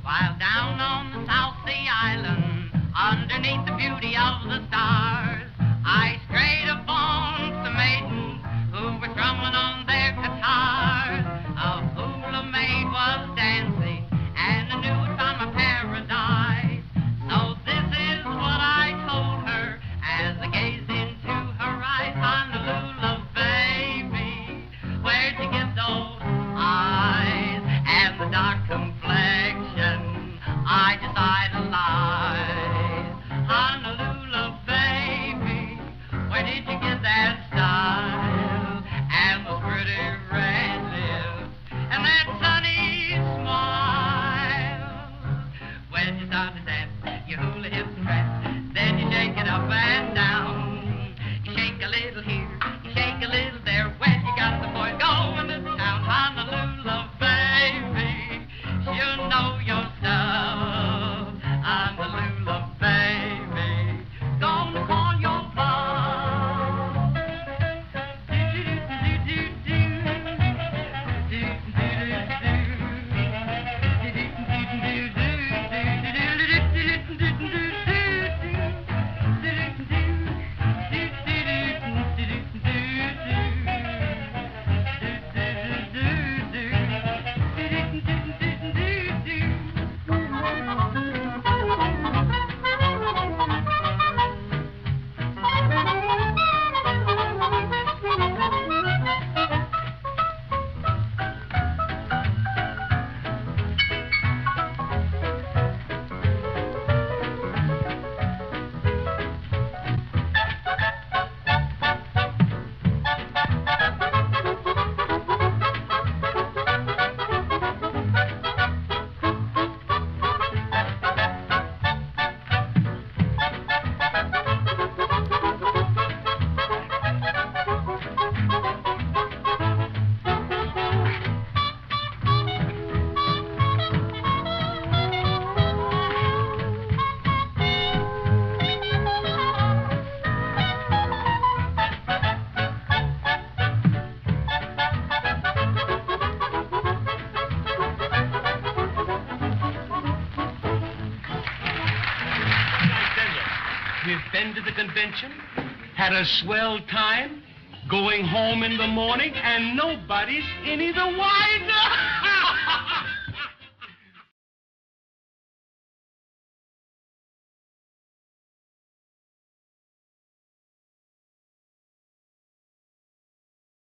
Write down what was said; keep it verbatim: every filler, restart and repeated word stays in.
While down on the South Sea Island, underneath the beauty of the stars, I strayed upon some maidens who were strumming on their guitars. A hula maid was dancing, and I knew I'd found my paradise. So this is what I told her as I gazed into her eyes. Honolulu baby, where'd you get those eyes and the dark complexion I just idolized? Honolulu baby, where did you get that style and those pretty red lips and that sunny smile? When you start to dance, you hula hips and prance, then you shake it up and down. You shake a little here, you shake a little there. When you got the boys going to town, Honolulu baby, you know your stuff. Honolulu baby, gonna call your bluff. We've been to the convention, had a swell time, going home in the morning, and nobody's any the wiser.